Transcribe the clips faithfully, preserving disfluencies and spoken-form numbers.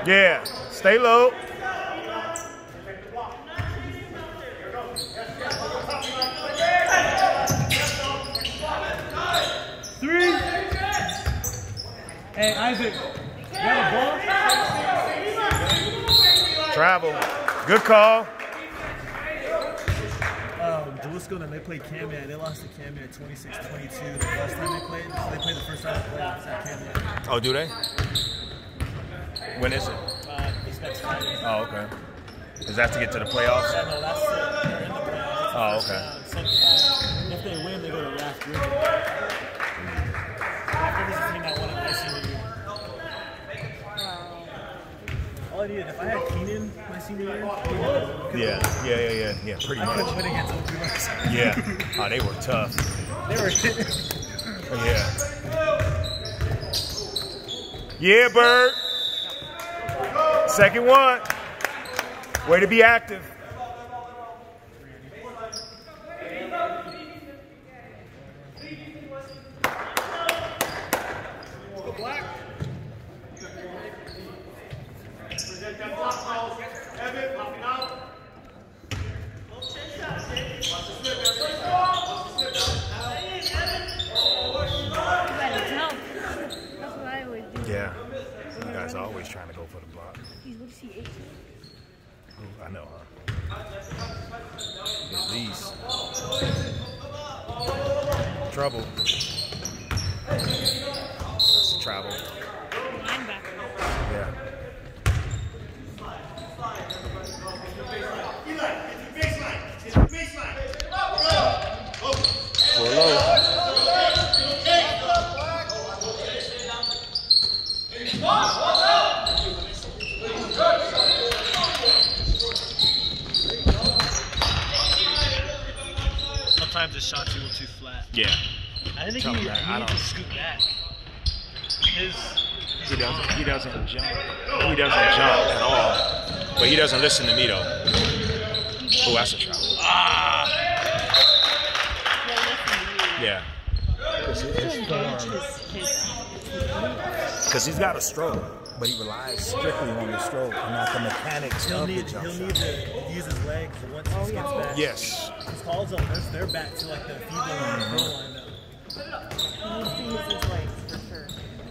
Yeah, stay low. Three. Hey, Isaac, you have a ball? Travel. Good call. Um, Jalisco, then they played Camden. They lost to Camden at twenty-six twenty-two. The first time they played, so they played the first round of playoffs at Camden. Oh, do they? When is it? Uh, this next Friday. Oh, okay. Is that to get to the playoffs? Yeah, no, that's uh, they're in the playoffs. Oh, okay. Uh, so, uh, if they win, they go to Raft River. Raft River's the team that won it my senior year. All I needed, if I had Keenan my senior year, Yeah, yeah, yeah, yeah, yeah, pretty I much. couldn't win against them too much. Yeah. Oh, they were tough. They were. Yeah. Yeah, Bird. Second one. Way to be active. Yeah. You guys are always trying to go for the block. What is he, eight? Ooh, I know, huh? At least. Trouble. That's travel. Linebacker. Yeah. Four low. Sometimes the shot's a little too flat. Yeah. I think Tell he, me that. he I needs to don't- scoot back. His, his He doesn't. arm. He doesn't jump. He doesn't jump at all. But he doesn't listen to me though. Oh, that's a travel. Ah. Yeah. Because his form. Because he's got a stroke, but he relies strictly on the stroke and not the mechanics He'll of need, the jump he'll shot. need to use his legs once he gets back. Yes. His calls up, they're, they're back to like the feeble and the pro line now. He needs to use his legs for sure.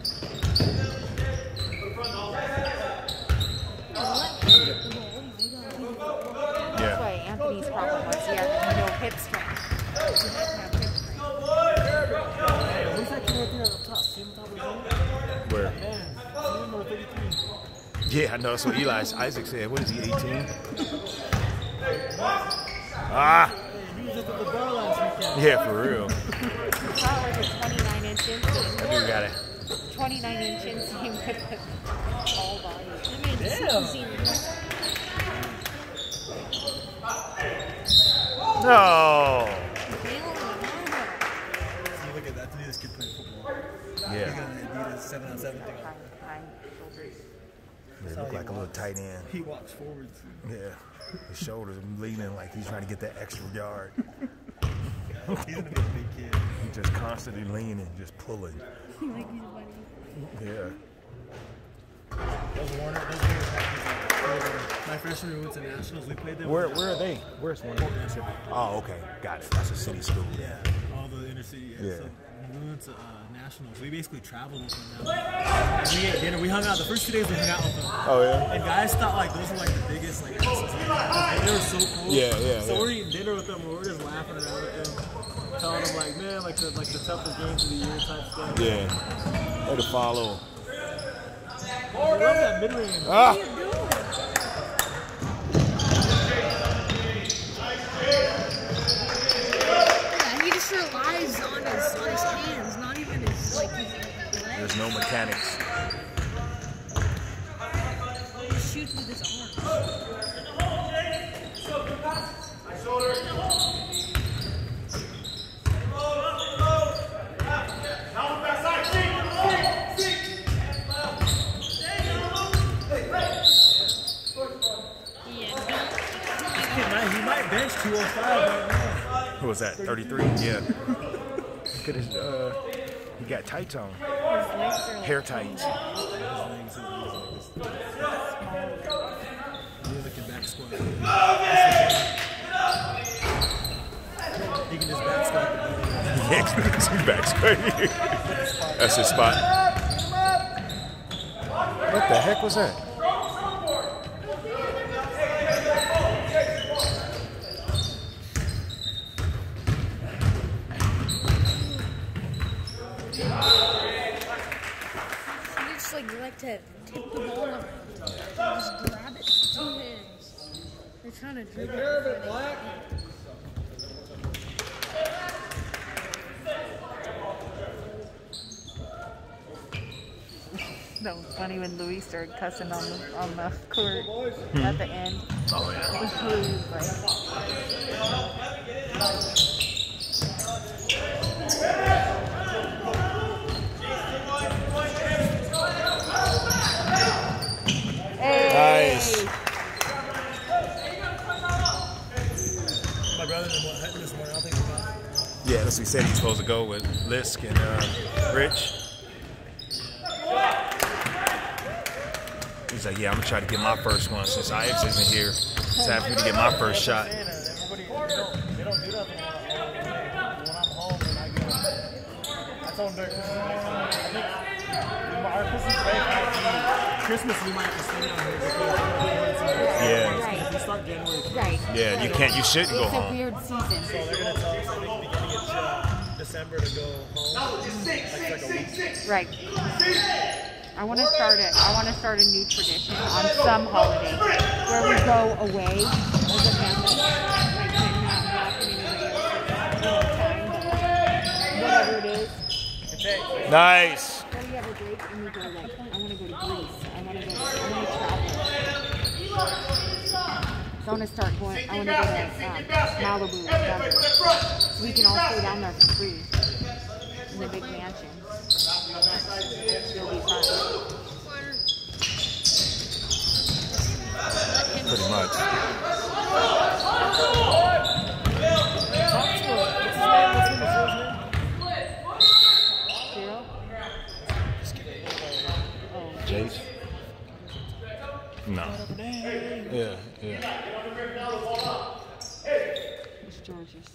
That's Yeah. why Anthony's problem was he had no hip strength. He didn't have hip strength. Who's that kid right there up top? See him top of his head? Where? Yeah, number thirty-three. Yeah, I know. That's what Eli Isaac said. What is he, eighteen? Ah. Hey, he was just at the bar last weekend. Yeah, for real. He's got like a twenty-nine inch inseam. That dude got it. twenty-nine inch inseam with the all body. I mean, Damn. No. See, look at that. Today this kid playing football. He Yeah. got an Adidas seven on seven thing on. high shoulders. They look like a little tight end. He walks forward too. Yeah. His shoulders leaning like he's trying to get that extra yard. He's gonna be a big kid. He's just constantly leaning, just pulling. Like he's funny. Yeah. Those Warner, those Warner packages. My freshman year we went to nationals. We played them. Where where are they? Where's one? Oh, okay. Got it. That's a city school. Yeah, all the inner city. Yeah. Yeah. So we went to uh, nationals. We basically traveled with them now. And we ate dinner. We hung out. The first two days we hung out with them. Oh yeah. And guys thought like those were like the biggest like asses. Like, they were so cool. Yeah, yeah, So yeah. we're eating dinner with them. And we're just laughing around with them, telling them like, man, like the like the toughest games of the year type stuff. Yeah. Way to follow. I love that mid range. Ah. Yeah, he just relies on his on his hands, not even his like his legs. There's no mechanics. He shoots with his arms. He might bench two oh five right now. Who was that? thirty-three? Yeah. Look at his, uh, he got tights on. His legs are like Hair tights. His legs are like this. squat. He can just back squat the belly. Yeah, back squat. That's his spot. What the heck was that? They just like like to tip the ball around. Just grab it with two hands. They're trying to dribble it. That was funny when Louis started cussing on the on the court at the end. Oh yeah. Louis was like, hey. Nice. My brother and what this morning, I'll think about it. Yeah, that's what he said he's supposed to go with Lisk and uh, Rich. He's like, yeah, I'm gonna try to get my first one since Ives isn't here. It's time for me to get my first shot. Everybody, they don't, they don't do that when I'm home and I go. I told them during Christmas, I think our Christmas break might be Christmas. We might have to stay down here because Yeah. if we start January first, right. Yeah, you can't, you shouldn't go It's a home. weird season. so they're gonna tell us I think beginning of uh, December to go home. Like, like a week. Right. I want to start it. I want to start a new tradition on some holiday where we go away as a family, like not having anybody else time, whatever it is. Nice. When we have a break and we go like, I want to go to Greece. I want to go. I want to travel. So I want to start going. I want to go to um, Malibu, whatever. So we can all stay down there for free in the big mansion. It'll be fun. Pretty much. Zero? Oh, Jace? No. Yeah, yeah. it's George's.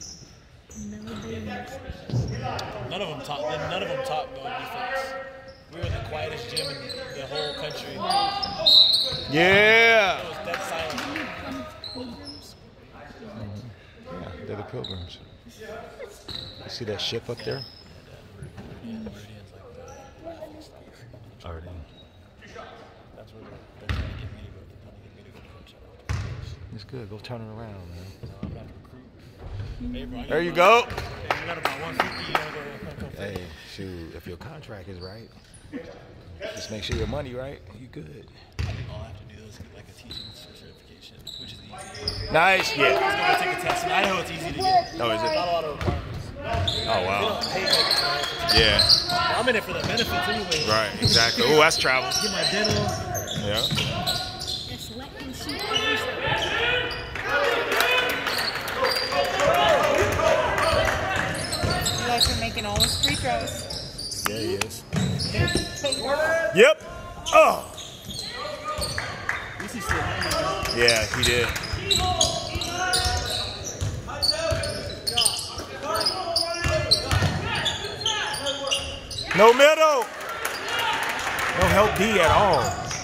None of them talk. None of them talk no defense. We were the quietest gym in the whole country. Yeah. It was dead silent. Yeah, they're the Pilgrims. You see that ship up there? Already. That's where they're, they're trying to get me to go. They're trying to get me to go coach out. It's good. Go turn it around, man. No, I'm not a recruit. Hey, bro, There you go. Hey, you got about one fifty. You gotta go. go Hey, shoot, if your contract is right, just make sure your money right, you good. I think all I have to do is get like a teaching certification, which is easy. Nice, I'm yeah. just gonna take a test, and I know it's easy to get. Oh, is it? Not a lot of requirements. Oh, They wow. don't pay like it's Yeah, I'm in it for the benefits anyway. right, exactly. Oh, that's travel. Get my dental. Yeah. Just let him shoot everything. You guys are making all his free throws. Yeah, he is. Yep. Oh. Yeah, he did. No middle. No help D at all.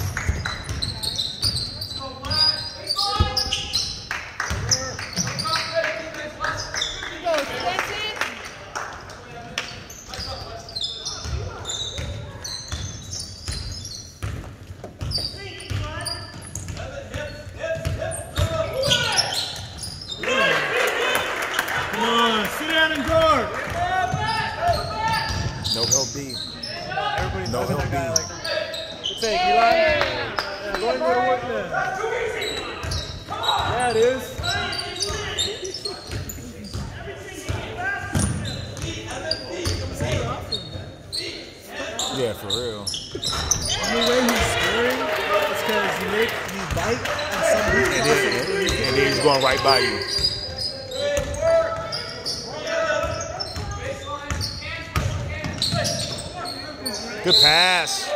Come on, sit down and guard. No help D. Everybody's No looking help at that guy D. like, good take, Eli. Yeah, go ahead and go to work then. Yeah, it is. Yeah, for real. The way he's scoring is because you make you bite and some And, then, and then he's going right by you. Good pass.